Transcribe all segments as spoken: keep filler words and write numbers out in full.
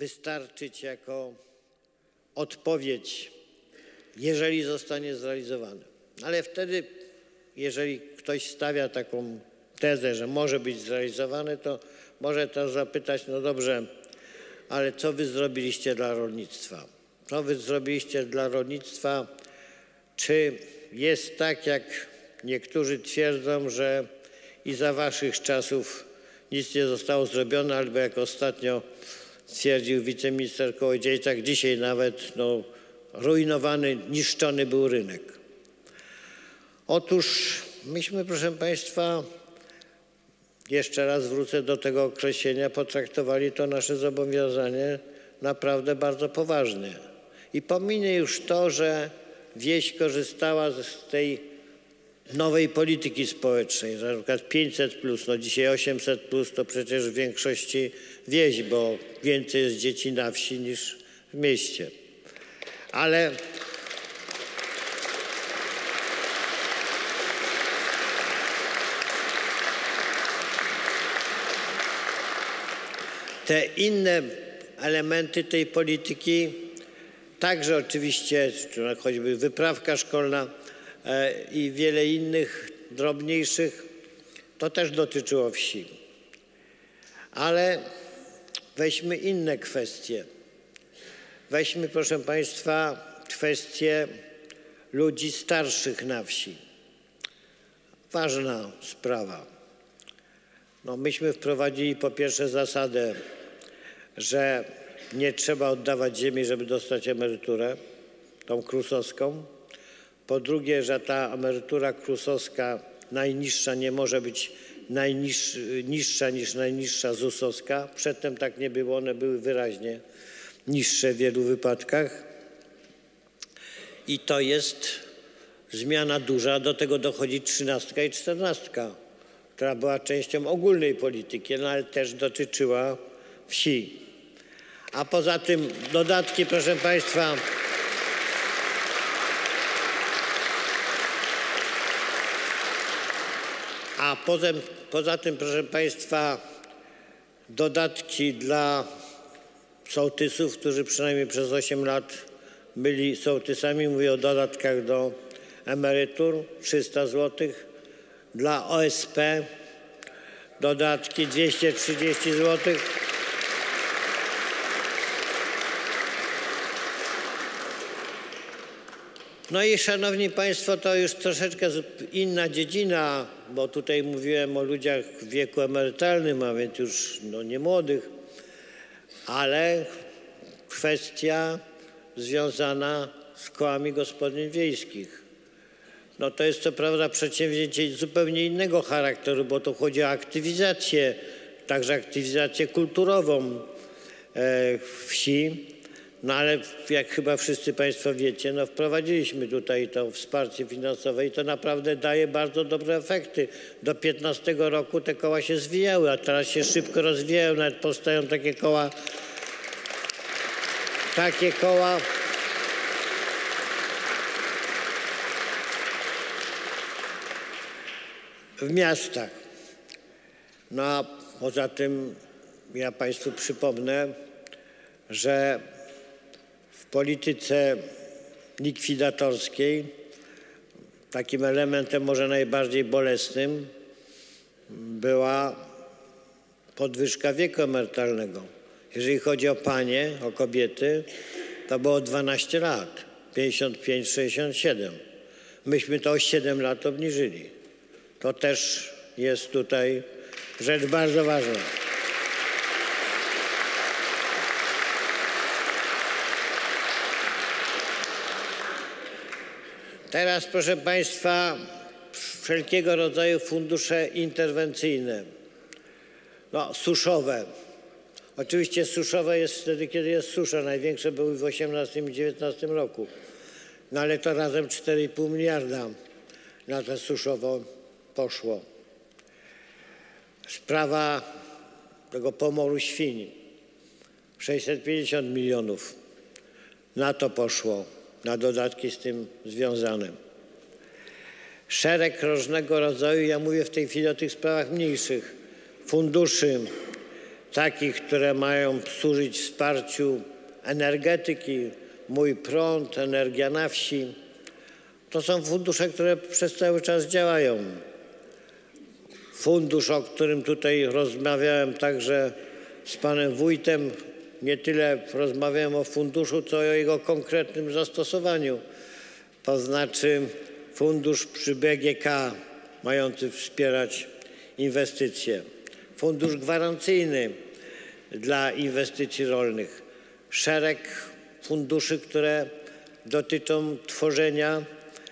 wystarczyć jako odpowiedź, jeżeli zostanie zrealizowany. Ale wtedy, jeżeli ktoś stawia taką tezę, że może być zrealizowany, to może to zapytać, no dobrze, ale co wy zrobiliście dla rolnictwa? Co wy zrobiliście dla rolnictwa? Czy jest tak, jak niektórzy twierdzą, że i za waszych czasów nic nie zostało zrobione, albo jak ostatnio stwierdził wiceminister Kołodziejczak, dzisiaj nawet no, rujnowany, niszczony był rynek. Otóż myśmy, proszę państwa, jeszcze raz wrócę do tego określenia, potraktowali to nasze zobowiązanie naprawdę bardzo poważnie. I pominę już to, że wieś korzystała z tej nowej polityki społecznej, że na przykład pięćset plus, no dzisiaj osiemset plus to przecież w większości wieś, bo więcej jest dzieci na wsi niż w mieście. Ale te inne elementy tej polityki, także oczywiście choćby wyprawka szkolna i wiele innych drobniejszych, to też dotyczyło wsi. Ale weźmy inne kwestie. Weźmy, proszę państwa, kwestie ludzi starszych na wsi. Ważna sprawa. No, myśmy wprowadzili po pierwsze zasadę, że nie trzeba oddawać ziemi, żeby dostać emeryturę, tą krusowską. Po drugie, że ta emerytura krusowska najniższa nie może być najniż, niższa niż najniższa zusowska. Przedtem tak nie było, one były wyraźnie niższe w wielu wypadkach. I to jest zmiana duża, do tego dochodzi trzynastka i czternastka, która była częścią ogólnej polityki, no ale też dotyczyła wsi. A poza tym dodatki, proszę państwa, a poza, poza tym, proszę państwa, dodatki dla sołtysów, którzy przynajmniej przez osiem lat byli sołtysami, mówię o dodatkach do emerytur, trzysta złotych, dla O S P dodatki dwieście trzydzieści złotych. No i szanowni państwo, to już troszeczkę inna dziedzina, bo tutaj mówiłem o ludziach w wieku emerytalnym, a więc już no, nie młodych, ale kwestia związana z kołami gospodyń wiejskich. No to jest co prawda przedsięwzięcie zupełnie innego charakteru, bo tu chodzi o aktywizację, także aktywizację kulturową e, wsi. No ale jak chyba wszyscy państwo wiecie, no wprowadziliśmy tutaj to wsparcie finansowe i to naprawdę daje bardzo dobre efekty. Do piętnastego roku te koła się zwijały, a teraz się szybko rozwijają, nawet powstają takie koła, takie koła, w miastach. No a poza tym ja państwu przypomnę, że w polityce likwidatorskiej takim elementem może najbardziej bolesnym była podwyżka wieku emerytalnego. Jeżeli chodzi o panie, o kobiety, to było dwanaście lat, pięćdziesiąt pięć sześćdziesiąt siedem. Myśmy to o siedem lat obniżyli. To też jest tutaj rzecz bardzo ważna. Teraz, proszę państwa, wszelkiego rodzaju fundusze interwencyjne, no, suszowe. Oczywiście suszowe jest wtedy, kiedy jest susza. Największe były w osiemnastym i dziewiętnastym roku. No ale to razem cztery i pół miliarda na to suszowo poszło. Sprawa tego pomoru świń. sześćset pięćdziesiąt milionów na to poszło, na dodatki z tym związane. Szereg różnego rodzaju, ja mówię w tej chwili o tych sprawach mniejszych, funduszy takich, które mają służyć wsparciu energetyki, Mój Prąd, Energia na Wsi. To są fundusze, które przez cały czas działają. Fundusz, o którym tutaj rozmawiałem także z panem wójtem, nie tyle rozmawiałem o funduszu, co o jego konkretnym zastosowaniu. To znaczy fundusz przy B G K mający wspierać inwestycje. Fundusz gwarancyjny dla inwestycji rolnych. Szereg funduszy, które dotyczą tworzenia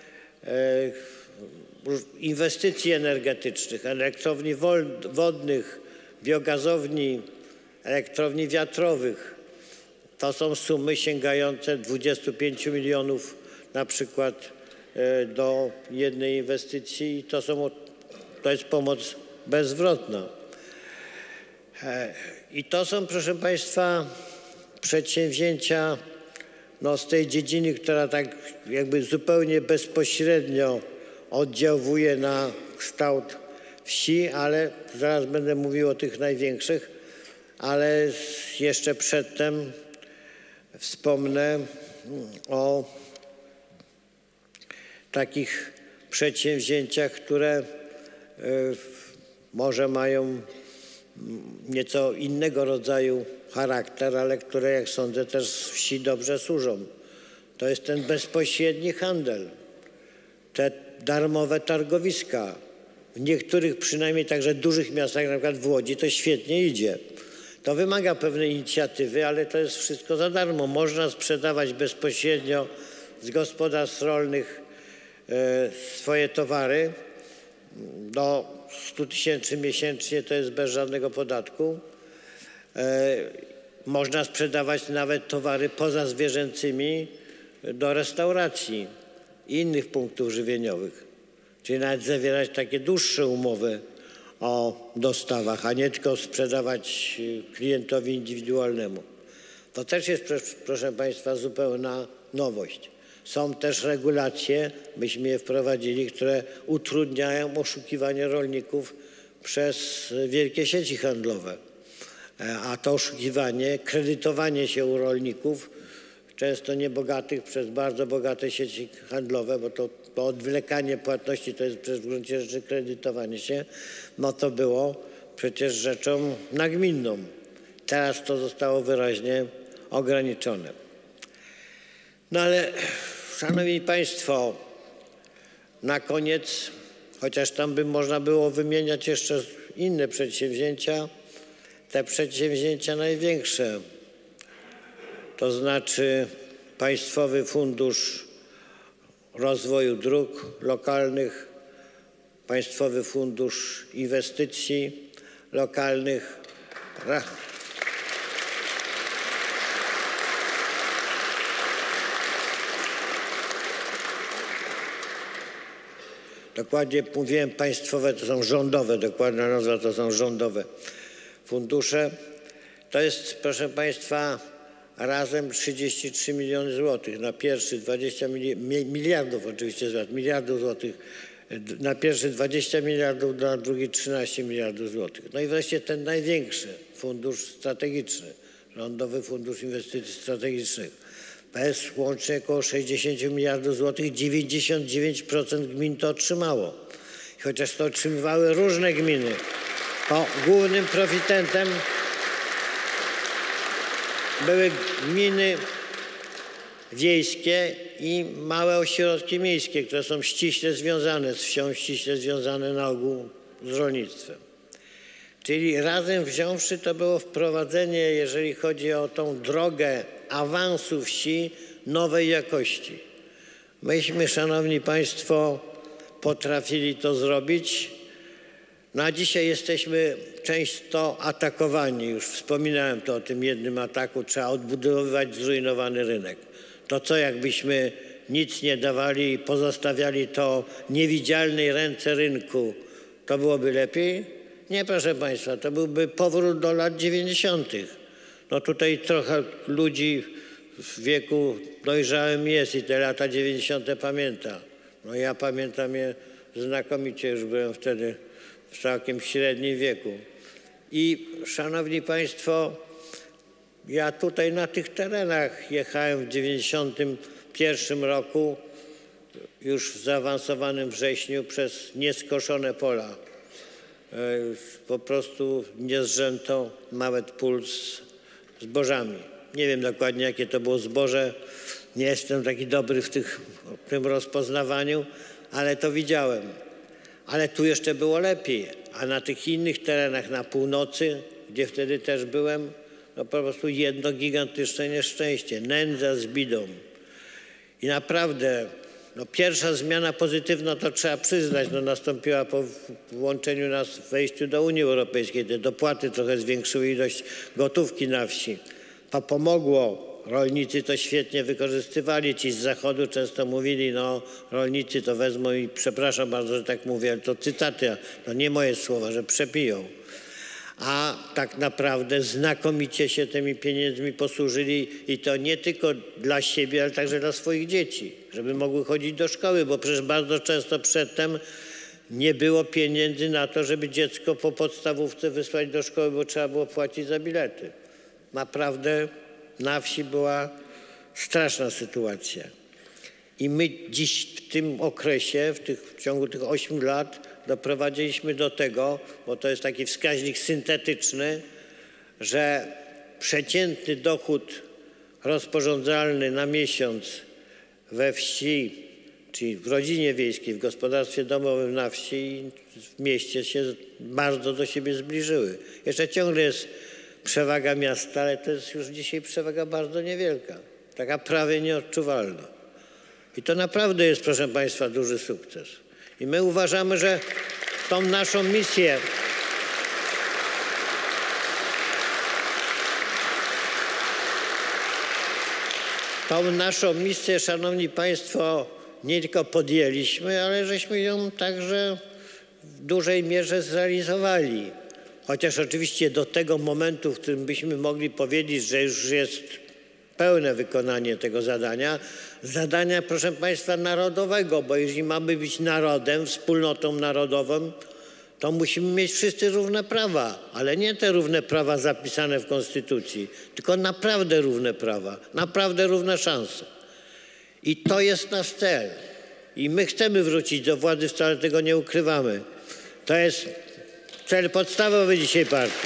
inwestycji energetycznych, elektrowni wodnych, biogazowni, elektrowni wiatrowych. To są sumy sięgające dwudziestu pięciu milionów na przykład do jednej inwestycji i to, są, to jest pomoc bezzwrotna. I to są, proszę państwa, przedsięwzięcia no, z tej dziedziny, która tak jakby zupełnie bezpośrednio oddziałuje na kształt wsi, ale zaraz będę mówił o tych największych, ale jeszcze przedtem wspomnę o takich przedsięwzięciach, które może mają nieco innego rodzaju charakter, ale które, jak sądzę, też wsi dobrze służą. To jest ten bezpośredni handel, te darmowe targowiska. W niektórych, przynajmniej także dużych miastach, na przykład w Łodzi, to świetnie idzie. To wymaga pewnej inicjatywy, ale to jest wszystko za darmo. Można sprzedawać bezpośrednio z gospodarstw rolnych swoje towary. Do stu tysięcy miesięcznie to jest bez żadnego podatku. Można sprzedawać nawet towary pozazwierzęcymi do restauracji i innych punktów żywieniowych. Czyli nawet zawierać takie dłuższe umowy o dostawach, a nie tylko sprzedawać klientowi indywidualnemu. To też jest, proszę państwa, zupełna nowość. Są też regulacje, myśmy je wprowadzili, które utrudniają oszukiwanie rolników przez wielkie sieci handlowe. A to oszukiwanie, kredytowanie się u rolników, często niebogatych, przez bardzo bogate sieci handlowe, bo to, to odwlekanie płatności to jest przecież w gruncie rzeczy kredytowanie się, no to było przecież rzeczą nagminną. Teraz to zostało wyraźnie ograniczone. No ale, szanowni państwo, na koniec, chociaż tam by można było wymieniać jeszcze inne przedsięwzięcia, te przedsięwzięcia największe, to znaczy Państwowy Fundusz Rozwoju Dróg Lokalnych, Państwowy Fundusz Inwestycji Lokalnych. Dokładnie mówiłem państwowe, to są rządowe, dokładna nazwa to są rządowe fundusze. To jest, proszę państwa, razem trzydzieści trzy miliony złotych. Na pierwszy dwadzieścia miliardów oczywiście złotych, miliardów złotych. Na pierwszy dwadzieścia miliardów, na drugi trzynaście miliardów złotych. No i wreszcie ten największy fundusz strategiczny, Rządowy Fundusz Inwestycji Strategicznych. To jest łącznie około sześćdziesiąt miliardów złotych, dziewięćdziesiąt dziewięć procent gmin to otrzymało. Chociaż to otrzymywały różne gminy, to głównym profitentem były gminy wiejskie i małe ośrodki miejskie, które są ściśle związane z wsią, ściśle związane na ogół z rolnictwem. Czyli razem wziąwszy to było wprowadzenie, jeżeli chodzi o tą drogę awansu wsi, nowej jakości. Myśmy, szanowni państwo, potrafili to zrobić. No a dzisiaj jesteśmy często atakowani. Już wspominałem to o tym jednym ataku. Trzeba odbudowywać zrujnowany rynek. To co, jakbyśmy nic nie dawali i pozostawiali to niewidzialnej ręce rynku, to byłoby lepiej? Nie, proszę państwa, to byłby powrót do lat dziewięćdziesiątych. No tutaj trochę ludzi w wieku dojrzałym jest i te lata dziewięćdziesiąte pamięta. No ja pamiętam je znakomicie, już byłem wtedy w całkiem średnim wieku. I szanowni państwo, ja tutaj na tych terenach jechałem w dziewięćdziesiątym pierwszym roku, już w zaawansowanym wrześniu, przez nieskoszone pola. Po prostu nie zrzęto nawet pól z zbożami. Nie wiem dokładnie, jakie to było zboże. Nie jestem taki dobry w, tych, w tym rozpoznawaniu, ale to widziałem. Ale tu jeszcze było lepiej. A na tych innych terenach na północy, gdzie wtedy też byłem, no po prostu jedno gigantyczne nieszczęście. Nędza z bidą. I naprawdę no pierwsza zmiana pozytywna, to trzeba przyznać, no nastąpiła po włączeniu nas w wejściu do Unii Europejskiej. Te dopłaty trochę zwiększyły ilość gotówki na wsi. To pomogło. Rolnicy to świetnie wykorzystywali. Ci z zachodu często mówili, no rolnicy to wezmą i przepraszam bardzo, że tak mówię, ale to cytaty, to nie moje słowa, że przepiją. A tak naprawdę znakomicie się tymi pieniędzmi posłużyli i to nie tylko dla siebie, ale także dla swoich dzieci, żeby mogły chodzić do szkoły, bo przecież bardzo często przedtem nie było pieniędzy na to, żeby dziecko po podstawówce wysłać do szkoły, bo trzeba było płacić za bilety. Naprawdę na wsi była straszna sytuacja. I my dziś w tym okresie, w, tych, w ciągu tych ośmiu lat doprowadziliśmy do tego, bo to jest taki wskaźnik syntetyczny, że przeciętny dochód rozporządzalny na miesiąc we wsi, czyli w rodzinie wiejskiej, w gospodarstwie domowym na wsi i w mieście się bardzo do siebie zbliżyły. Jeszcze ciągle jest przewaga miasta, ale to jest już dzisiaj przewaga bardzo niewielka, taka prawie nieodczuwalna. I to naprawdę jest, proszę państwa, duży sukces. I my uważamy, że tą naszą misję tą naszą misję, szanowni państwo, nie tylko podjęliśmy, ale żeśmy ją także w dużej mierze zrealizowali. Chociaż oczywiście do tego momentu, w którym byśmy mogli powiedzieć, że już jest pełne wykonanie tego zadania, zadania, proszę państwa, narodowego, bo jeżeli mamy być narodem, wspólnotą narodową, to musimy mieć wszyscy równe prawa, ale nie te równe prawa zapisane w Konstytucji, tylko naprawdę równe prawa, naprawdę równe szanse. I to jest nasz cel. I my chcemy wrócić do władzy, wcale tego nie ukrywamy. To jest cel podstawowy dzisiaj partii.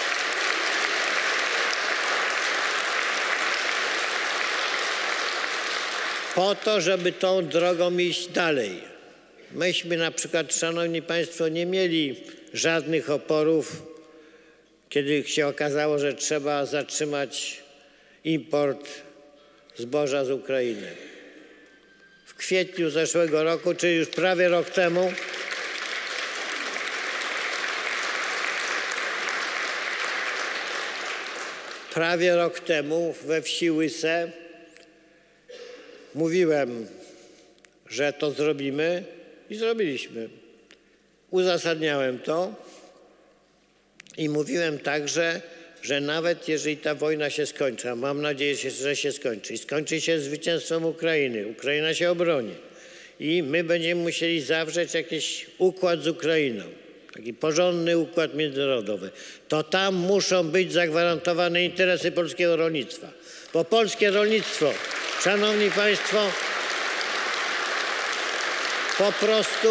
Po to, żeby tą drogą iść dalej. Myśmy na przykład, szanowni państwo, nie mieli żadnych oporów, kiedy się okazało, że trzeba zatrzymać import zboża z Ukrainy. W kwietniu zeszłego roku, czyli już prawie rok temu, prawie rok temu we wsi Łyse mówiłem, że to zrobimy i zrobiliśmy. Uzasadniałem to i mówiłem także, że nawet jeżeli ta wojna się skończy, a mam nadzieję, że się skończy i skończy się zwycięstwem Ukrainy, Ukraina się obroni i my będziemy musieli zawrzeć jakiś układ z Ukrainą, taki porządny układ międzynarodowy, to tam muszą być zagwarantowane interesy polskiego rolnictwa. Bo polskie rolnictwo, szanowni państwo, po prostu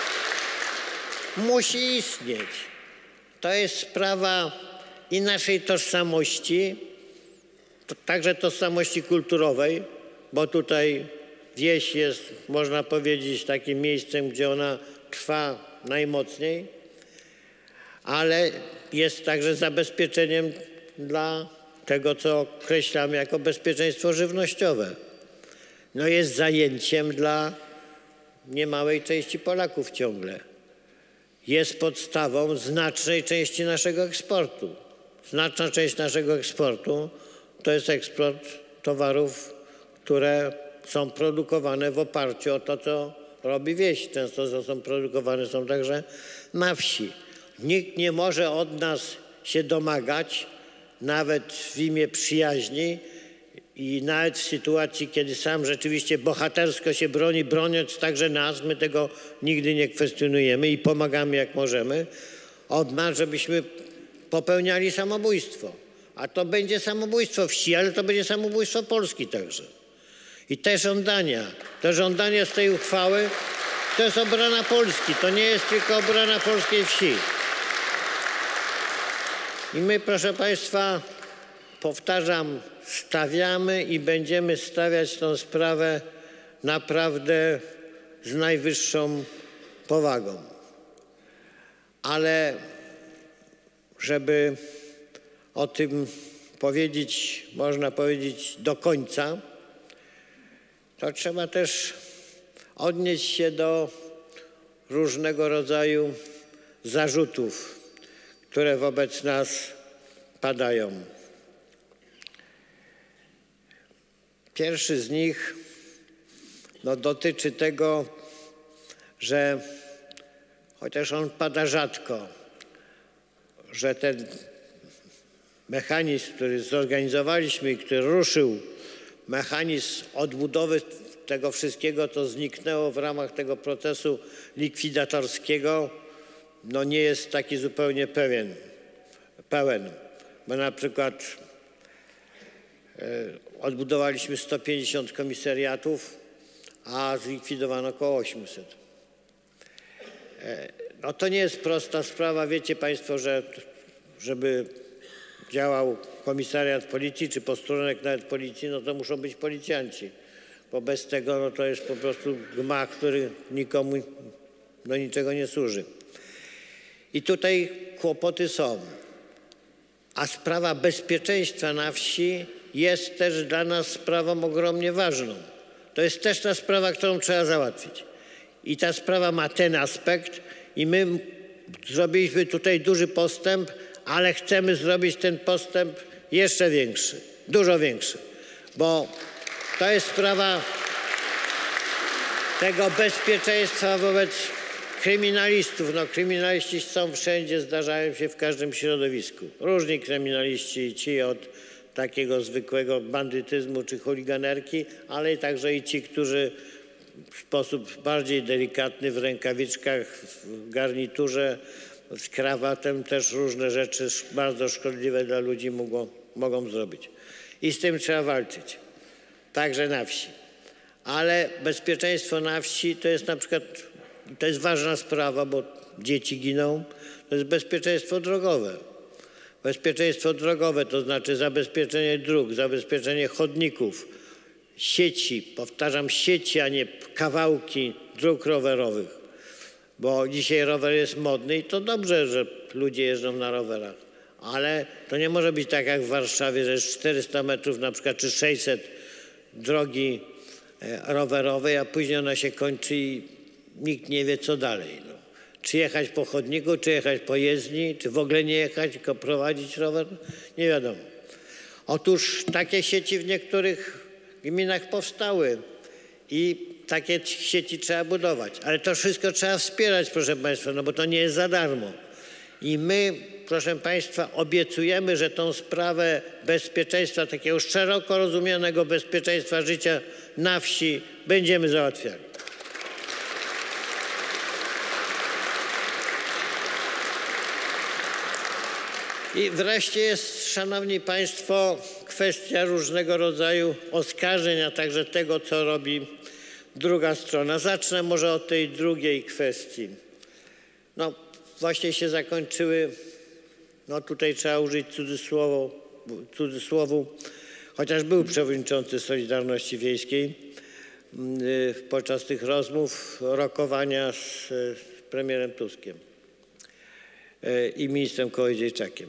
musi istnieć. To jest sprawa i naszej tożsamości, to także tożsamości kulturowej, bo tutaj wieś jest, można powiedzieć, takim miejscem, gdzie ona trwa najmocniej, ale jest także zabezpieczeniem dla tego, co określamy jako bezpieczeństwo żywnościowe. No jest zajęciem dla niemałej części Polaków ciągle. Jest podstawą znacznej części naszego eksportu. Znaczna część naszego eksportu to jest eksport towarów, które są produkowane w oparciu o to, co robi wieś. Często są produkowane są także na wsi. Nikt nie może od nas się domagać, nawet w imię przyjaźni i nawet w sytuacji, kiedy sam rzeczywiście bohatersko się broni, broniąc także nas, my tego nigdy nie kwestionujemy i pomagamy jak możemy, od nas, żebyśmy popełniali samobójstwo. A to będzie samobójstwo wsi, ale to będzie samobójstwo Polski także. I te żądania, te żądania z tej uchwały to jest obrona Polski, to nie jest tylko obrona polskiej wsi. I my, proszę Państwa, powtarzam, stawiamy i będziemy stawiać tę sprawę naprawdę z najwyższą powagą. Ale żeby o tym powiedzieć, można powiedzieć do końca, to trzeba też odnieść się do różnego rodzaju zarzutów, które wobec nas padają. Pierwszy z nich no, dotyczy tego, że chociaż on pada rzadko, że ten mechanizm, który zorganizowaliśmy i który ruszył, mechanizm odbudowy tego wszystkiego, to zniknęło w ramach tego procesu likwidatorskiego, no nie jest taki zupełnie pewien, pełen, bo na przykład e, odbudowaliśmy sto pięćdziesiąt komisariatów, a zlikwidowano około osiemset. E, no to nie jest prosta sprawa, wiecie Państwo, że żeby działał komisariat policji czy posterunek nawet policji, no to muszą być policjanci, bo bez tego no to jest po prostu gmach, który nikomu do niczego nie służy. I tutaj kłopoty są. A sprawa bezpieczeństwa na wsi jest też dla nas sprawą ogromnie ważną. To jest też ta sprawa, którą trzeba załatwić. I ta sprawa ma ten aspekt i my zrobiliśmy tutaj duży postęp, ale chcemy zrobić ten postęp jeszcze większy, dużo większy, bo to jest sprawa tego bezpieczeństwa wobec kryminalistów. No, kryminaliści są wszędzie, zdarzają się w każdym środowisku. Różni kryminaliści, ci od takiego zwykłego bandytyzmu czy chuliganerki, ale także i ci, którzy w sposób bardziej delikatny w rękawiczkach, w garniturze, z krawatem też różne rzeczy bardzo szkodliwe dla ludzi mogą, mogą zrobić. I z tym trzeba walczyć, także na wsi. Ale bezpieczeństwo na wsi to jest na przykład, to jest ważna sprawa, bo dzieci giną, to jest bezpieczeństwo drogowe. Bezpieczeństwo drogowe to znaczy zabezpieczenie dróg, zabezpieczenie chodników, sieci, powtarzam sieci, a nie kawałki dróg rowerowych. Bo dzisiaj rower jest modny i to dobrze, że ludzie jeżdżą na rowerach. Ale to nie może być tak jak w Warszawie, że jest czterysta metrów na przykład, czy sześćset drogi rowerowej, a później ona się kończy i nikt nie wie, co dalej. No. Czy jechać po chodniku, czy jechać po jezdni, czy w ogóle nie jechać, tylko prowadzić rower? Nie wiadomo. Otóż takie sieci w niektórych gminach powstały i takie sieci trzeba budować. Ale to wszystko trzeba wspierać, proszę Państwa, no bo to nie jest za darmo. I my, proszę Państwa, obiecujemy, że tą sprawę bezpieczeństwa, takiego szeroko rozumianego bezpieczeństwa życia na wsi będziemy załatwiali. I wreszcie jest, Szanowni Państwo, kwestia różnego rodzaju oskarżeń, a także tego, co robi druga strona. Zacznę może od tej drugiej kwestii. No właśnie się zakończyły, no tutaj trzeba użyć cudzysłowu, cudzysłowu chociaż był przewodniczący Solidarności Wiejskiej podczas tych rozmów, rokowania z premierem Tuskiem i ministrem Kołodziejczakiem.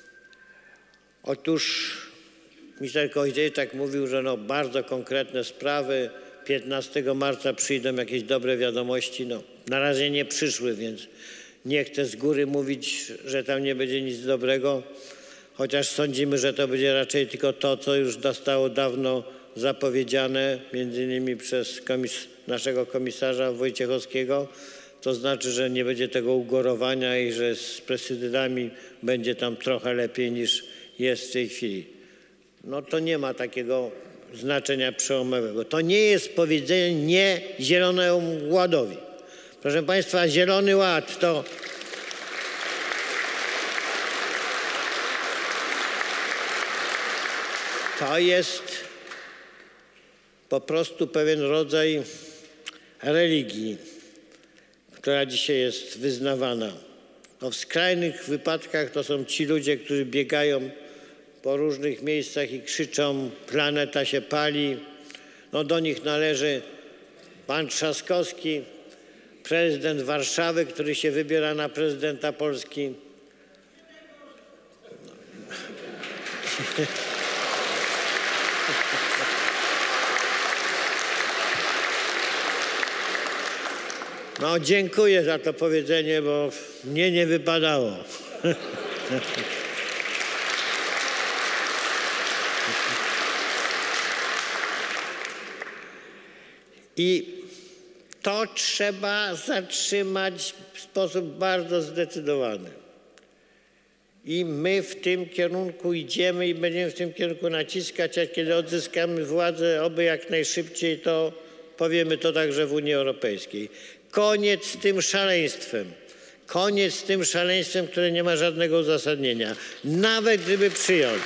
Otóż minister Kołodziejczak mówił, że no bardzo konkretne sprawy, piętnastego marca przyjdą jakieś dobre wiadomości. No, na razie nie przyszły, więc nie chcę z góry mówić, że tam nie będzie nic dobrego, chociaż sądzimy, że to będzie raczej tylko to, co już zostało dawno zapowiedziane, między innymi przez komis naszego komisarza Wojciechowskiego. To znaczy, że nie będzie tego ugorowania i że z prezydentami będzie tam trochę lepiej niż jest w tej chwili. No to nie ma takiego znaczenia przełomowego. To nie jest powiedzenie nie Zielonemu Ładowi. Proszę Państwa, Zielony Ład to... to jest po prostu pewien rodzaj religii, która dzisiaj jest wyznawana. No w skrajnych wypadkach to są ci ludzie, którzy biegają po różnych miejscach i krzyczą: planeta się pali. No do nich należy pan Trzaskowski, prezydent Warszawy, który się wybiera na prezydenta Polski. No dziękuję za to powiedzenie, bo mnie nie wypadało. I to trzeba zatrzymać w sposób bardzo zdecydowany. I my w tym kierunku idziemy i będziemy w tym kierunku naciskać, a kiedy odzyskamy władzę, oby jak najszybciej, to powiemy to także w Unii Europejskiej. Koniec z tym szaleństwem. Koniec z tym szaleństwem, które nie ma żadnego uzasadnienia. Nawet gdyby przyjąć.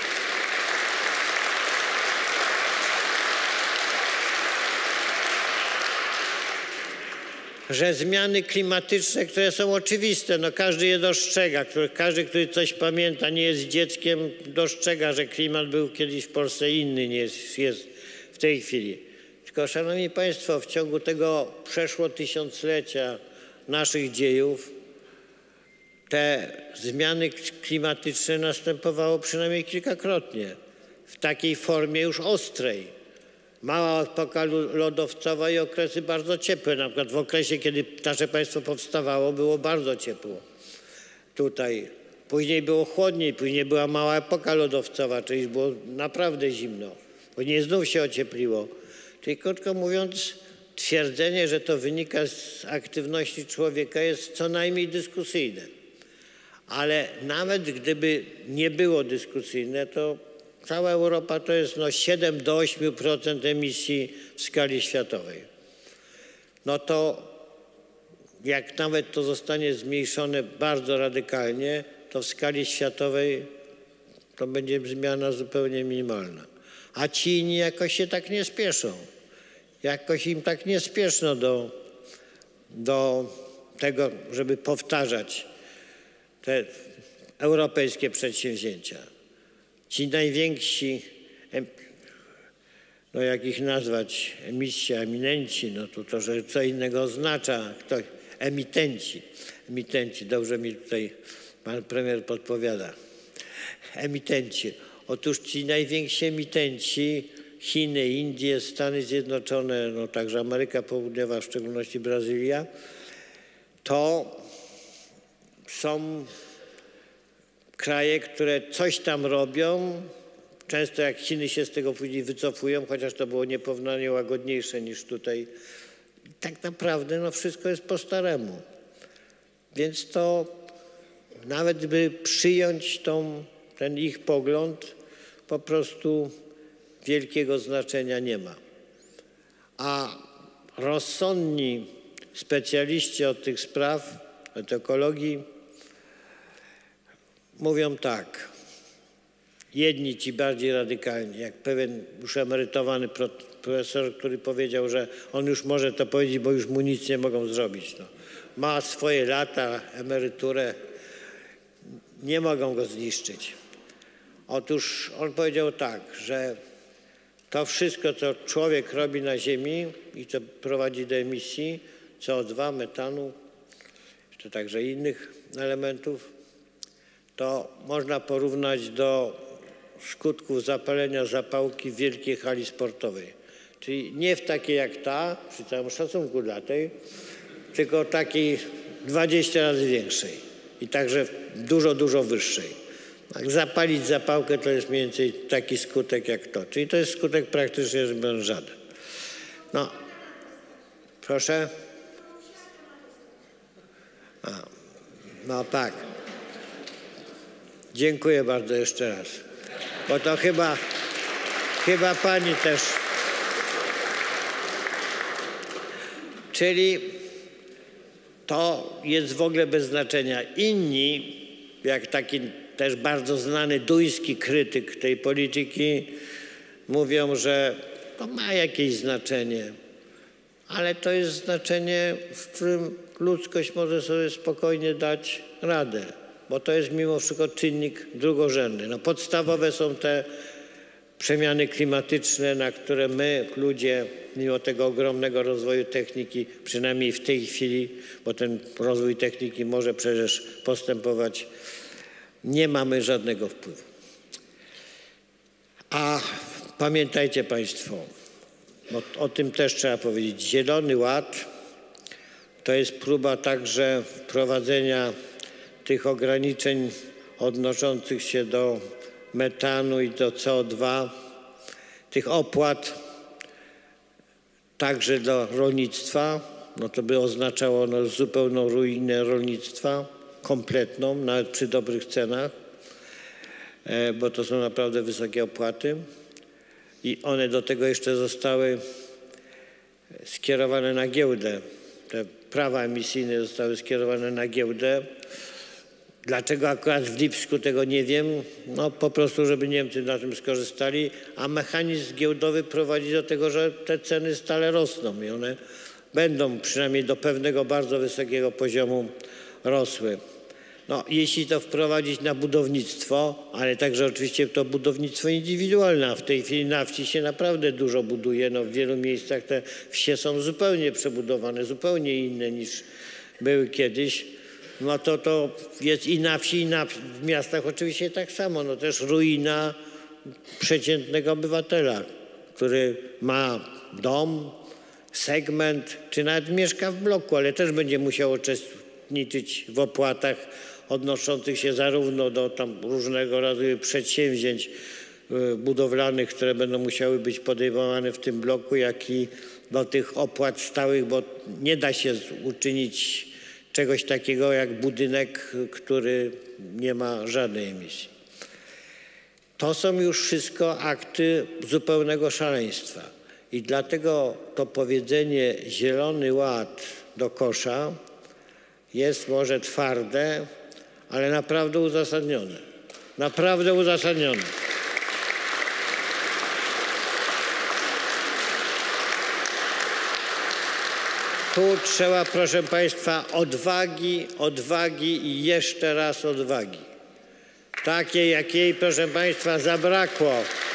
Że zmiany klimatyczne, które są oczywiste, no każdy je dostrzega, który, każdy, który coś pamięta, nie jest dzieckiem, dostrzega, że klimat był kiedyś w Polsce inny niż jest w tej chwili. Tylko, szanowni państwo, w ciągu tego przeszło tysiąclecia naszych dziejów te zmiany klimatyczne następowało przynajmniej kilkakrotnie, w takiej formie już ostrej. Mała epoka lodowcowa i okresy bardzo ciepłe. Na przykład w okresie, kiedy nasze państwo powstawało, było bardzo ciepło tutaj. Później było chłodniej, później była mała epoka lodowcowa, czyli było naprawdę zimno. Później znów się ociepliło. Czyli krótko mówiąc, twierdzenie, że to wynika z aktywności człowieka, jest co najmniej dyskusyjne. Ale nawet gdyby nie było dyskusyjne, to cała Europa to jest no siedem do ośmiu procent emisji w skali światowej. No to jak nawet to zostanie zmniejszone bardzo radykalnie, to w skali światowej to będzie zmiana zupełnie minimalna. A ci inni jakoś się tak nie spieszą. Jakoś im tak nie spieszno do, do tego, żeby powtarzać te europejskie przedsięwzięcia. Ci najwięksi, no jak ich nazwać, emisji, eminenci, no to to, że co innego oznacza, kto, emitenci, emitenci, dobrze mi tutaj pan premier podpowiada, emitenci. Otóż ci najwięksi emitenci, Chiny, Indie, Stany Zjednoczone, no także Ameryka Południowa, w szczególności Brazylia, to są kraje, które coś tam robią. Często jak Chiny się z tego później wycofują, chociaż to było nieporównanie łagodniejsze niż tutaj. Tak naprawdę no wszystko jest po staremu. Więc to nawet by przyjąć tą, ten ich pogląd, po prostu wielkiego znaczenia nie ma. A rozsądni specjaliści od tych spraw, od ekologii, mówią tak. Jedni ci bardziej radykalni, jak pewien już emerytowany profesor, który powiedział, że on już może to powiedzieć, bo już mu nic nie mogą zrobić. No. Ma swoje lata, emeryturę, nie mogą go zniszczyć. Otóż on powiedział tak, że to wszystko, co człowiek robi na ziemi i co prowadzi do emisji C O dwa, metanu, czy także innych elementów, to można porównać do skutków zapalenia zapałki w wielkiej hali sportowej. Czyli nie w takiej jak ta, przy całym szacunku dla tej, tylko takiej dwadzieścia razy większej i także dużo, dużo wyższej. Jak zapalić zapałkę, to jest mniej więcej taki skutek jak to. Czyli to jest skutek praktycznie rzecz biorąc żaden. No, proszę? A, no tak. Dziękuję bardzo jeszcze raz. Bo to chyba, chyba pani też. Czyli to jest w ogóle bez znaczenia. Inni, jak taki też bardzo znany duński krytyk tej polityki, mówią, że to ma jakieś znaczenie, ale to jest znaczenie, w którym ludzkość może sobie spokojnie dać radę, bo to jest mimo wszystko czynnik drugorzędny. No, podstawowe są te przemiany klimatyczne, na które my, ludzie, mimo tego ogromnego rozwoju techniki, przynajmniej w tej chwili, bo ten rozwój techniki może przecież postępować, nie mamy żadnego wpływu. A pamiętajcie Państwo, bo o tym też trzeba powiedzieć, Zielony Ład to jest próba także wprowadzenia tych ograniczeń odnoszących się do metanu i do C O dwa, tych opłat także dla rolnictwa. No to by oznaczało no, zupełną ruinę rolnictwa, kompletną, nawet przy dobrych cenach, bo to są naprawdę wysokie opłaty. I one do tego jeszcze zostały skierowane na giełdę. Te prawa emisyjne zostały skierowane na giełdę. Dlaczego akurat w Lipsku, tego nie wiem. No po prostu, żeby Niemcy na tym skorzystali, a mechanizm giełdowy prowadzi do tego, że te ceny stale rosną i one będą przynajmniej do pewnego bardzo wysokiego poziomu rosły. No, jeśli to wprowadzić na budownictwo, ale także oczywiście to budownictwo indywidualne, a w tej chwili na wsi się naprawdę dużo buduje. No, w wielu miejscach te wsie są zupełnie przebudowane, zupełnie inne niż były kiedyś. No to to jest i na wsi, i na, w miastach oczywiście tak samo. No też ruina przeciętnego obywatela, który ma dom, segment, czy nawet mieszka w bloku, ale też będzie musiał uczestniczyć w opłatach odnoszących się zarówno do tam różnego rodzaju przedsięwzięć budowlanych, które będą musiały być podejmowane w tym bloku, jak i do tych opłat stałych, bo nie da się uczynić czegoś takiego jak budynek, który nie ma żadnej emisji. To są już wszystko akty zupełnego szaleństwa. I dlatego to powiedzenie Zielony Ład do kosza jest może twarde, ale naprawdę uzasadnione. Naprawdę uzasadnione. Tu trzeba, proszę Państwa, odwagi, odwagi i jeszcze raz odwagi. Takiej, jakiej, proszę Państwa, zabrakło.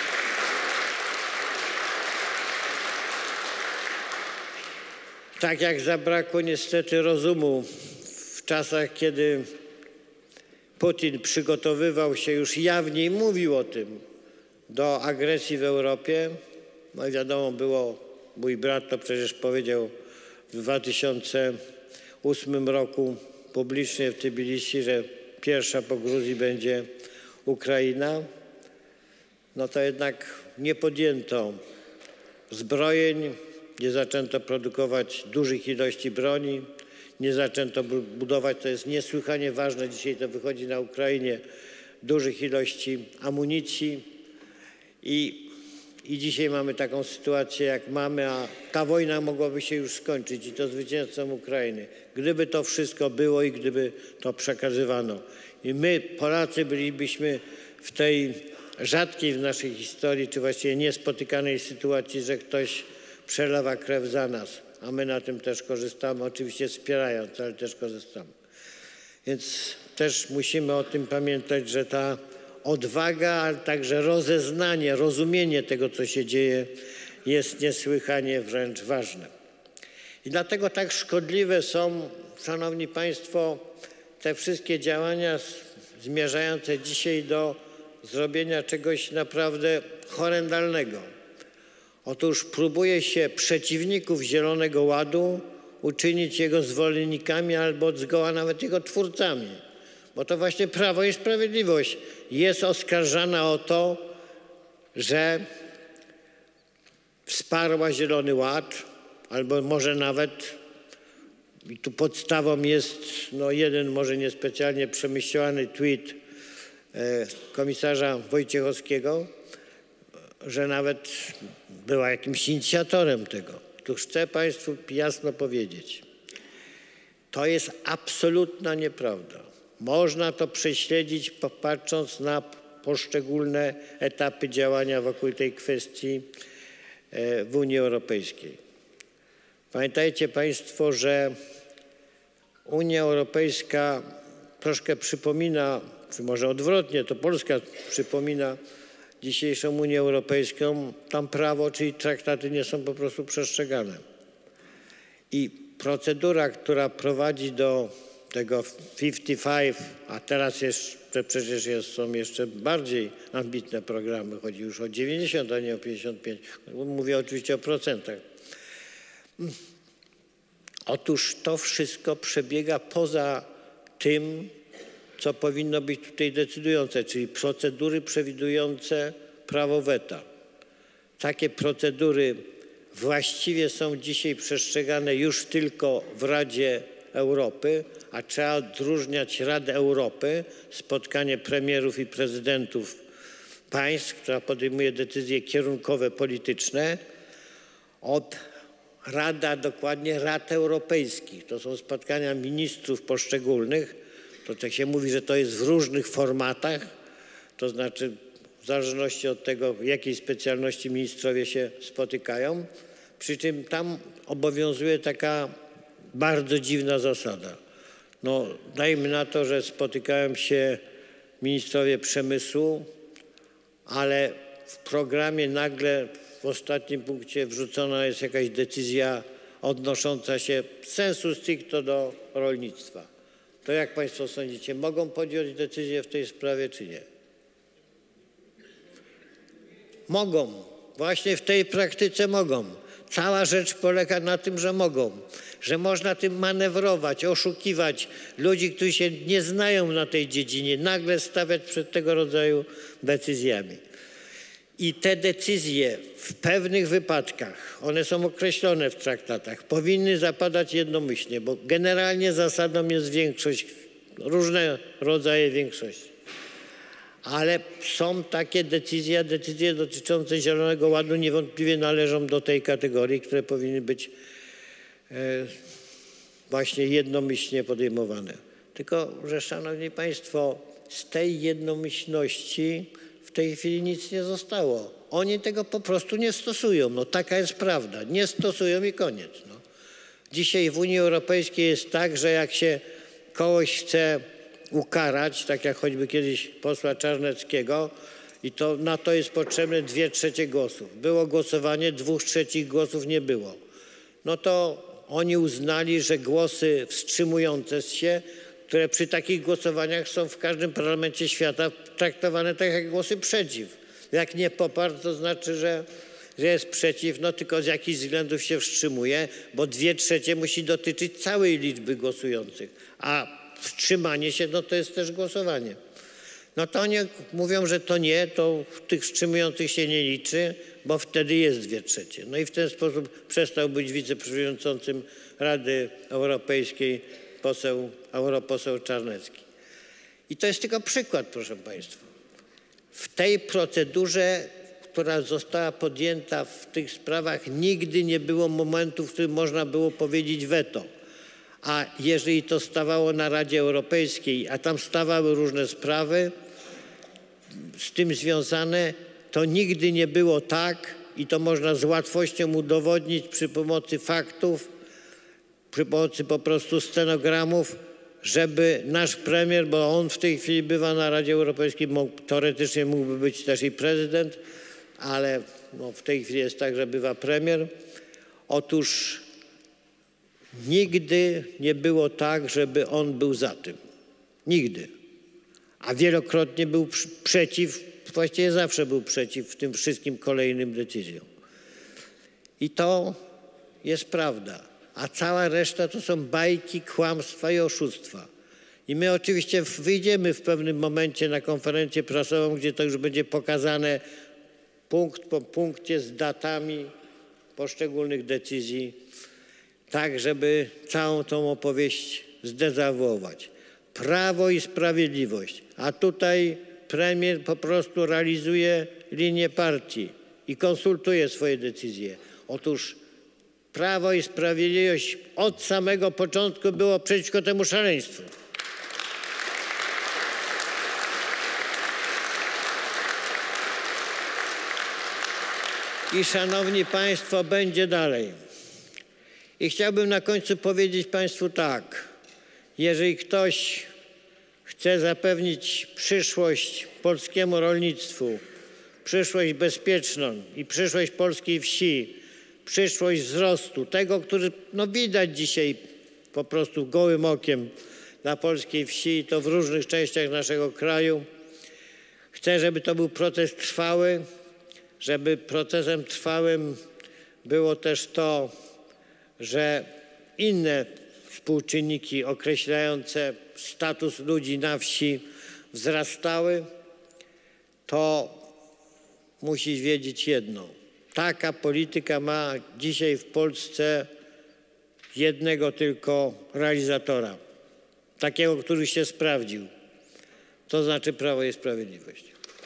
Tak jak zabrakło niestety rozumu w czasach, kiedy Putin przygotowywał się, już jawniej mówił o tym, do agresji w Europie. No i wiadomo było, mój brat to przecież powiedział w dwa tysiące ósmym roku publicznie w Tbilisi, że pierwsza po Gruzji będzie Ukraina. No to jednak nie podjęto zbrojeń, nie zaczęto produkować dużych ilości broni, nie zaczęto budować, to jest niesłychanie ważne, dzisiaj to wychodzi na Ukrainie, dużych ilości amunicji i, i dzisiaj mamy taką sytuację, jak mamy, a ta wojna mogłaby się już skończyć i to zwycięstwem Ukrainy, gdyby to wszystko było i gdyby to przekazywano. I my, Polacy, bylibyśmy w tej rzadkiej w naszej historii, czy właściwie niespotykanej sytuacji, że ktoś przelewa krew za nas, a my na tym też korzystamy, oczywiście wspierając, ale też korzystamy. Więc też musimy o tym pamiętać, że ta odwaga, ale także rozeznanie, rozumienie tego, co się dzieje, jest niesłychanie wręcz ważne. I dlatego tak szkodliwe są, Szanowni Państwo, te wszystkie działania zmierzające dzisiaj do zrobienia czegoś naprawdę horrendalnego. Otóż próbuje się przeciwników Zielonego Ładu uczynić jego zwolennikami albo zgoła nawet jego twórcami. Bo to właśnie Prawo i Sprawiedliwość jest oskarżana o to, że wsparła Zielony Ład, albo może nawet, i tu podstawą jest no jeden może niespecjalnie przemyślany tweet e, komisarza Wojciechowskiego, że nawet była jakimś inicjatorem tego. Tu chcę Państwu jasno powiedzieć, to jest absolutna nieprawda. Można to prześledzić, popatrząc na poszczególne etapy działania wokół tej kwestii w Unii Europejskiej. Pamiętajcie Państwo, że Unia Europejska troszkę przypomina, czy może odwrotnie, to Polska przypomina dzisiejszą Unię Europejską. Tam prawo, czyli traktaty nie są po prostu przestrzegane. I procedura, która prowadzi do tego pięćdziesiąt pięć, a teraz jeszcze, przecież jest, są jeszcze bardziej ambitne programy, chodzi już o dziewięćdziesiąt, a nie o pięćdziesiąt pięć. Mówię oczywiście o procentach. Otóż to wszystko przebiega poza tym, co powinno być tutaj decydujące, czyli procedury przewidujące prawo weta. Takie procedury właściwie są dzisiaj przestrzegane już tylko w Radzie Europy, a trzeba odróżniać Radę Europy, spotkanie premierów i prezydentów państw, która podejmuje decyzje kierunkowe polityczne, od Rada, dokładnie Rad Europejskich. To są spotkania ministrów poszczególnych. To tak się mówi, że to jest w różnych formatach, to znaczy w zależności od tego, w jakiej specjalności ministrowie się spotykają. Przy czym tam obowiązuje taka bardzo dziwna zasada. No, dajmy na to, że spotykają się ministrowie przemysłu, ale w programie nagle w ostatnim punkcie wrzucona jest jakaś decyzja odnosząca się sensu stricto do rolnictwa. To jak Państwo sądzicie, mogą podjąć decyzję w tej sprawie, czy nie? Mogą. Właśnie w tej praktyce mogą. Cała rzecz polega na tym, że mogą. Że można tym manewrować, oszukiwać ludzi, którzy się nie znają na tej dziedzinie, nagle stawiać przed tego rodzaju decyzjami. I te decyzje w pewnych wypadkach, one są określone w traktatach, powinny zapadać jednomyślnie, bo generalnie zasadą jest większość, różne rodzaje większości. Ale są takie decyzje, decyzje dotyczące Zielonego Ładu niewątpliwie należą do tej kategorii, które powinny być właśnie jednomyślnie podejmowane. Tylko, że Szanowni Państwo, z tej jednomyślności w tej chwili nic nie zostało. Oni tego po prostu nie stosują. No taka jest prawda. Nie stosują i koniec. No. Dzisiaj w Unii Europejskiej jest tak, że jak się kogoś chce ukarać, tak jak choćby kiedyś posła Czarneckiego, i to na to jest potrzebne dwie trzecie głosów. Było głosowanie, dwóch trzecich głosów nie było. No to oni uznali, że głosy wstrzymujące się, które przy takich głosowaniach są w każdym parlamencie świata traktowane tak jak głosy przeciw. Jak nie poparł, to znaczy, że, że jest przeciw, no tylko z jakichś względów się wstrzymuje, bo dwie trzecie musi dotyczyć całej liczby głosujących, a wstrzymanie się, no to jest też głosowanie. No to oni mówią, że to nie, to tych wstrzymujących się nie liczy, bo wtedy jest dwie trzecie. No i w ten sposób przestał być wiceprzewodniczącym Rady Europejskiej poseł, europoseł Czarnecki. I to jest tylko przykład, proszę Państwa. W tej procedurze, która została podjęta w tych sprawach, nigdy nie było momentu, w którym można było powiedzieć weto. A jeżeli to stawało na Radzie Europejskiej, a tam stawały różne sprawy z tym związane, to nigdy nie było tak, i to można z łatwością udowodnić przy pomocy faktów, przy pomocy po prostu stenogramów, żeby nasz premier, bo on w tej chwili bywa na Radzie Europejskiej, mógł, teoretycznie mógłby być też i prezydent, ale no w tej chwili jest tak, że bywa premier. Otóż nigdy nie było tak, żeby on był za tym. Nigdy. A wielokrotnie był przeciw, właściwie zawsze był przeciw tym wszystkim kolejnym decyzjom. I to jest prawda. A cała reszta to są bajki, kłamstwa i oszustwa. I my oczywiście wyjdziemy w pewnym momencie na konferencję prasową, gdzie to już będzie pokazane punkt po punkcie z datami poszczególnych decyzji, tak żeby całą tą opowieść zdezawuować. Prawo i sprawiedliwość. A tutaj premier po prostu realizuje linię partii i konsultuje swoje decyzje. Otóż Prawo i Sprawiedliwość od samego początku było przeciwko temu szaleństwu. I szanowni państwo, będzie dalej. I chciałbym na końcu powiedzieć państwu tak. Jeżeli ktoś chce zapewnić przyszłość polskiemu rolnictwu, przyszłość bezpieczną i przyszłość polskiej wsi, przyszłość wzrostu, tego, który no, widać dzisiaj po prostu gołym okiem na polskiej wsi i to w różnych częściach naszego kraju. Chcę, żeby to był proces trwały, żeby procesem trwałym było też to, że inne współczynniki określające status ludzi na wsi wzrastały, to musisz wiedzieć jedno. Taka polityka ma dzisiaj w Polsce jednego tylko realizatora. Takiego, który się sprawdził. To znaczy Prawo i Sprawiedliwość.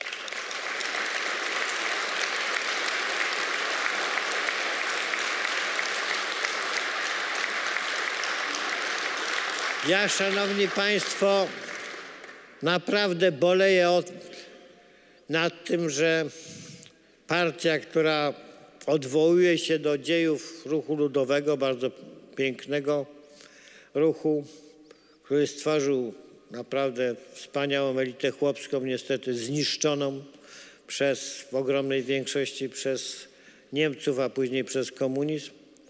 Ja, szanowni państwo, naprawdę boleję od, nad tym, że partia, która odwołuje się do dziejów ruchu ludowego, bardzo pięknego ruchu, który stworzył naprawdę wspaniałą elitę chłopską, niestety zniszczoną przez, w ogromnej większości przez Niemców, a później przez komunizm.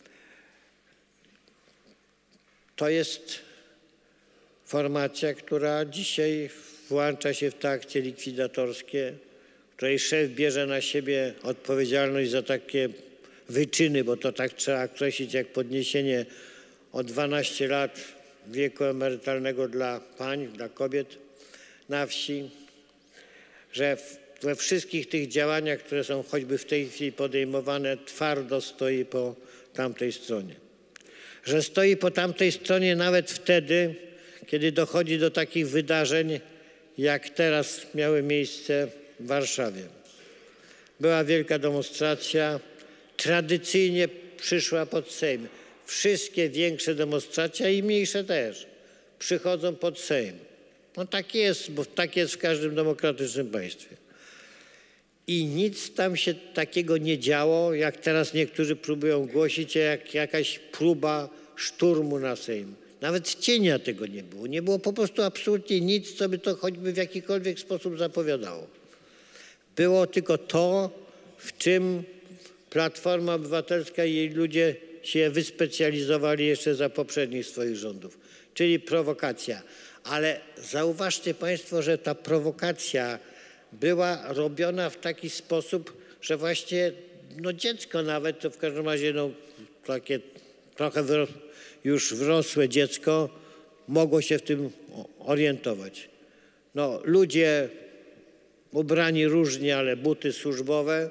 To jest formacja, która dzisiaj włącza się w te akcje likwidatorskie, której szef bierze na siebie odpowiedzialność za takie wyczyny, bo to tak trzeba określić jak podniesienie o dwanaście lat wieku emerytalnego dla pań, dla kobiet na wsi, że we wszystkich tych działaniach, które są choćby w tej chwili podejmowane, twardo stoi po tamtej stronie. Że stoi po tamtej stronie nawet wtedy, kiedy dochodzi do takich wydarzeń, jak teraz miały miejsce w Warszawie. Była wielka demonstracja, tradycyjnie przyszła pod Sejm. Wszystkie większe demonstracje i mniejsze też przychodzą pod Sejm. No tak jest, bo tak jest w każdym demokratycznym państwie. I nic tam się takiego nie działo, jak teraz niektórzy próbują głosić, jak jakaś próba szturmu na Sejm. Nawet cienia tego nie było. Nie było po prostu absolutnie nic, co by to choćby w jakikolwiek sposób zapowiadało. Było tylko to, w czym Platforma Obywatelska i jej ludzie się wyspecjalizowali jeszcze za poprzednich swoich rządów, czyli prowokacja. Ale zauważcie państwo, że ta prowokacja była robiona w taki sposób, że właśnie no dziecko nawet, to w każdym razie no, takie trochę wyro już wrosłe dziecko mogło się w tym orientować. No, ludzie ubrani różnie, ale buty służbowe,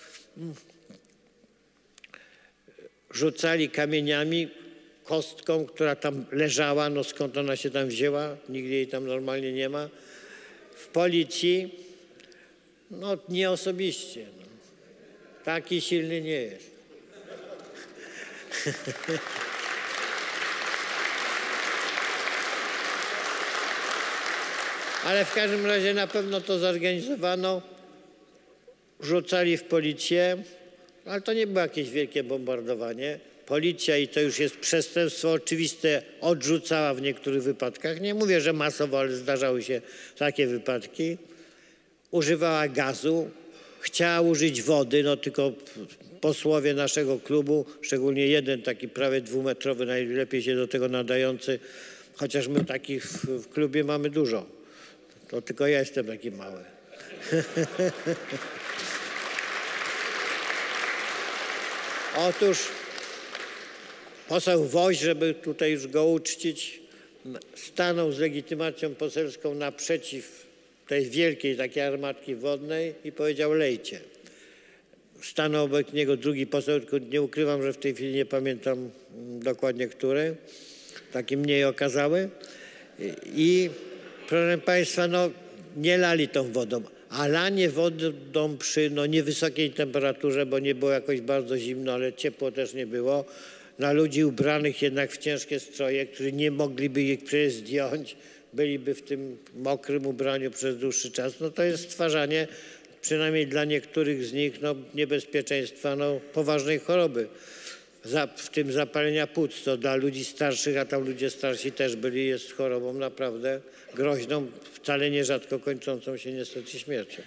rzucali kamieniami, kostką, która tam leżała, no skąd ona się tam wzięła, nigdzie jej tam normalnie nie ma. W policji, no nie osobiście, no. Taki silny nie jest. Ale w każdym razie na pewno to zorganizowano, rzucali w policję, ale to nie było jakieś wielkie bombardowanie. Policja, i to już jest przestępstwo oczywiste, odrzucała w niektórych wypadkach. Nie mówię, że masowo, ale zdarzały się takie wypadki. Używała gazu, chciała użyć wody, no tylko posłowie naszego klubu, szczególnie jeden taki prawie dwumetrowy, najlepiej się do tego nadający, chociaż my takich w, w klubie mamy dużo. To tylko ja jestem taki mały. Otóż poseł Woś, żeby tutaj już go uczcić, stanął z legitymacją poselską naprzeciw tej wielkiej takiej armatki wodnej i powiedział: lejcie. Stanął obok niego drugi poseł, tylko nie ukrywam, że w tej chwili nie pamiętam dokładnie który, taki mniej okazały. I proszę państwa, no nie lali tą wodą, a lanie wodą przy no, niewysokiej temperaturze, bo nie było jakoś bardzo zimno, ale ciepło też nie było, na ludzi ubranych jednak w ciężkie stroje, którzy nie mogliby ich przecież zdjąć, byliby w tym mokrym ubraniu przez dłuższy czas, no to jest stwarzanie przynajmniej dla niektórych z nich, no, niebezpieczeństwa no, poważnej choroby, Za, w tym zapalenia płuc, co dla ludzi starszych, a tam ludzie starsi też byli, jest chorobą naprawdę groźną, wcale nierzadko kończącą się niestety śmiercią.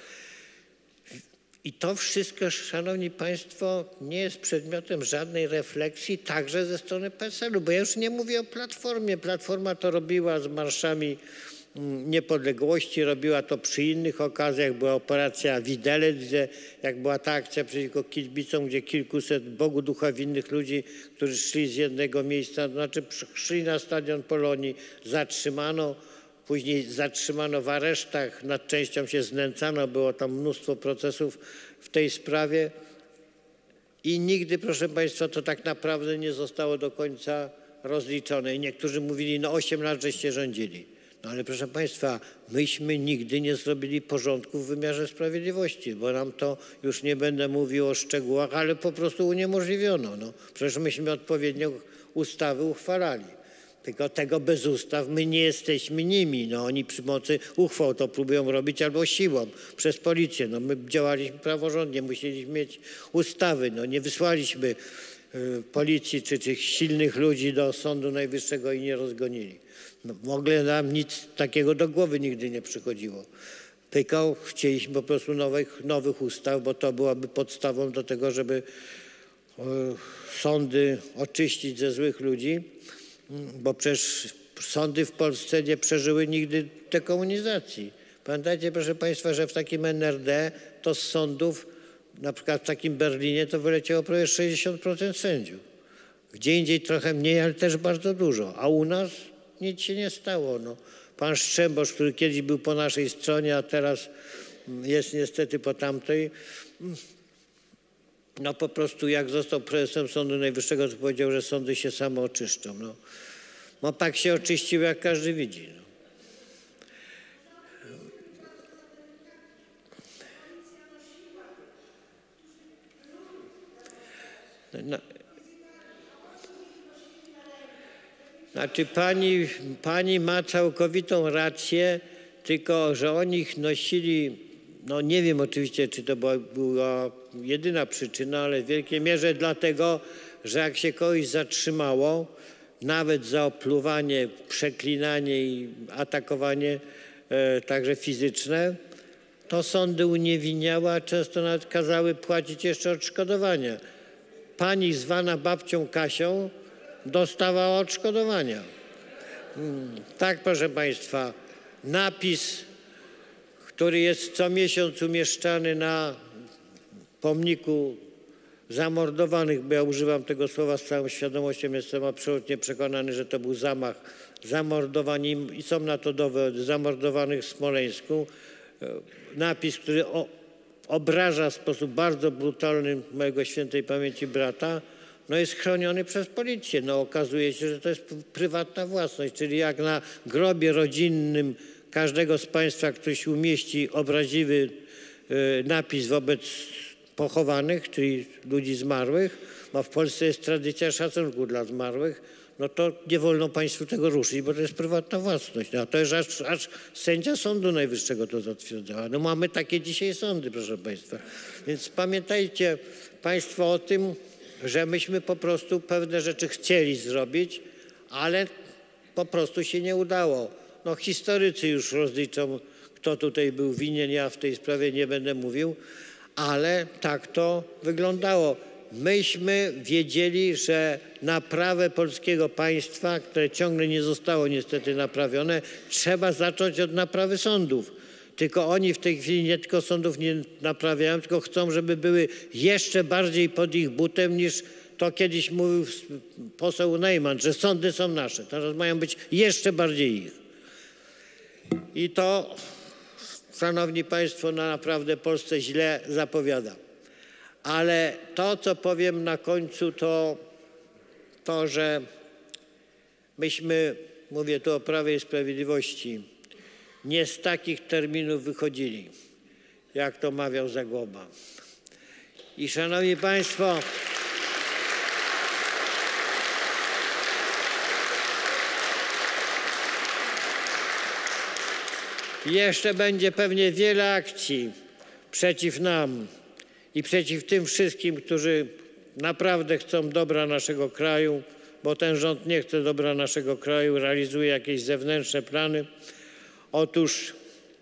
I to wszystko, szanowni państwo, nie jest przedmiotem żadnej refleksji, także ze strony P S L u, bo ja już nie mówię o Platformie. Platforma to robiła z marszami niepodległości, robiła to przy innych okazjach. Była operacja Widelec, gdzie jak była ta akcja przeciwko kibicom, gdzie kilkuset Bogu ducha winnych ludzi, którzy szli z jednego miejsca, znaczy szli na stadion Polonii, zatrzymano. Później zatrzymano w aresztach, nad częścią się znęcano, było tam mnóstwo procesów w tej sprawie i nigdy, proszę państwa, to tak naprawdę nie zostało do końca rozliczone. I niektórzy mówili, no osiem lat żeście rządzili. No ale proszę państwa, myśmy nigdy nie zrobili porządku w wymiarze sprawiedliwości, bo nam to, już nie będę mówił o szczegółach, ale po prostu uniemożliwiono. No, przecież myśmy odpowiednio ustawy uchwalali. Tylko tego bez ustaw my nie jesteśmy nimi. No, oni przy mocy uchwał to próbują robić albo siłą, przez policję. No, my działaliśmy praworządnie, musieliśmy mieć ustawy. No, nie wysłaliśmy y, policji czy tych silnych ludzi do Sądu Najwyższego i nie rozgonili. No, w ogóle nam nic takiego do głowy nigdy nie przychodziło. Tylko chcieliśmy po prostu nowych, nowych ustaw, bo to byłaby podstawą do tego, żeby y, sądy oczyścić ze złych ludzi. Bo przecież sądy w Polsce nie przeżyły nigdy dekomunizacji. Pamiętajcie, proszę państwa, że w takim N R D to z sądów, na przykład w takim Berlinie, to wyleciało prawie sześćdziesiąt procent sędziów. Gdzie indziej trochę mniej, ale też bardzo dużo. A u nas nic się nie stało. No. Pan Strzembosz, który kiedyś był po naszej stronie, a teraz jest niestety po tamtej, no po prostu jak został prezesem Sądu Najwyższego, to powiedział, że sądy się same oczyszczą. No, no tak się oczyścił, jak każdy widzi. No. No. Znaczy pani, pani ma całkowitą rację, tylko że oni ich nosili, no nie wiem oczywiście, czy to była, była jedyna przyczyna, ale w wielkiej mierze dlatego, że jak się kogoś zatrzymało, nawet za opluwanie, przeklinanie i atakowanie e, także fizyczne, to sądy uniewinniały, a często nawet kazały płacić jeszcze odszkodowania. Pani zwana babcią Kasią dostawała odszkodowania. Hmm, tak, proszę państwa, napis, który jest co miesiąc umieszczany na pomniku zamordowanych, bo ja używam tego słowa z całą świadomością, jestem absolutnie przekonany, że to był zamach, zamordowani i są na to dowody, zamordowanych w Smoleńsku. Napis, który o, obraża w sposób bardzo brutalny mojego świętej pamięci brata, no jest chroniony przez policję. No okazuje się, że to jest prywatna własność, czyli jak na grobie rodzinnym każdego z państwa ktoś umieści obraźliwy napis wobec pochowanych, czyli ludzi zmarłych, no w Polsce jest tradycja szacunku dla zmarłych, no to nie wolno państwu tego ruszyć, bo to jest prywatna własność. No, a to jest aż, aż sędzia Sądu Najwyższego to zatwierdzała. No mamy takie dzisiaj sądy, proszę państwa. Więc pamiętajcie państwo o tym, że myśmy po prostu pewne rzeczy chcieli zrobić, ale po prostu się nie udało. No historycy już rozliczą, kto tutaj był winien, ja w tej sprawie nie będę mówił, ale tak to wyglądało. Myśmy wiedzieli, że naprawę polskiego państwa, które ciągle nie zostało niestety naprawione, trzeba zacząć od naprawy sądów. Tylko oni w tej chwili nie tylko sądów nie naprawiają, tylko chcą, żeby były jeszcze bardziej pod ich butem niż to kiedyś mówił poseł Neumann, że sądy są nasze. Teraz mają być jeszcze bardziej ich. I to, szanowni państwo, na naprawdę Polsce źle zapowiada. Ale to, co powiem na końcu, to to, że myśmy, mówię tu o Prawie i Sprawiedliwości, nie z takich terminów wychodzili, jak to mawiał Zagłoba. I szanowni państwo, jeszcze będzie pewnie wiele akcji przeciw nam i przeciw tym wszystkim, którzy naprawdę chcą dobra naszego kraju, bo ten rząd nie chce dobra naszego kraju, realizuje jakieś zewnętrzne plany. Otóż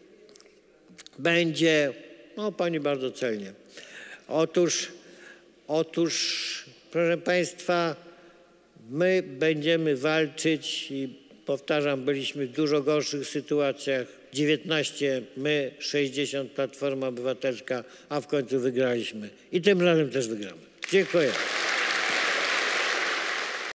będzie, no pani bardzo celnie, otóż, otóż proszę państwa, my będziemy walczyć i powtarzam, byliśmy w dużo gorszych sytuacjach. dziewiętnaście my, sześćdziesiąt Platforma Obywatelska, a w końcu wygraliśmy. I tym razem też wygramy. Dziękuję.